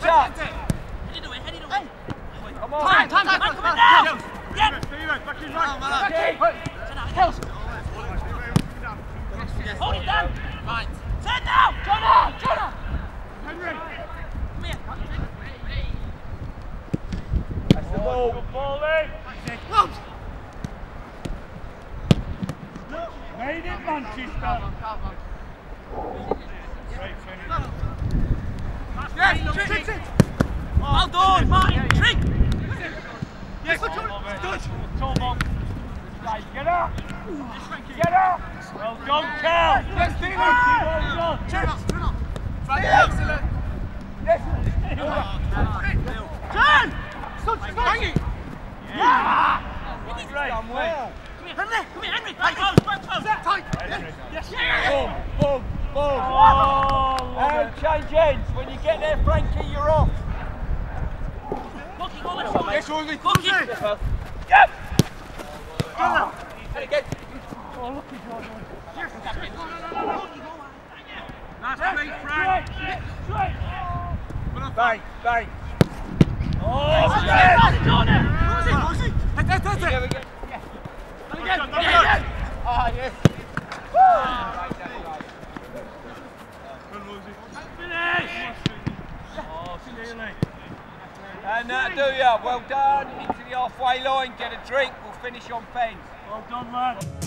touch. Head it away. Come on. Time, come on now. Yeah. Hold it down. Right. Turn now. Jonah. Henry. Come here. That's the ball. Good ball, Lee. Made in Manchester. Great finish. Yes, well done, Martin. Trick. Yes, good. Tall ball. Right, get up. Get up. Well done, Cal. Yes, Stephen. Well done. Excellent. Yes. Turn. Hang it. Yeah. Great. Done well. Come here, Henry. Right, close. Tight. Yes. Boom. Oh, And change ends. When you get there, Frankie, you're off. Looking on the shoulder. Yes, Rosie. Looking. Yep. And again. Oh, look at Jordan. Nice play, Frank. Straight. Bang. Oh, Jordan. Here we go. Again. Ah, yes. finish. Oh, Steely. And that'll do ya. Well done. Into the halfway line. Get a drink. We'll finish on pens. Well done, lad.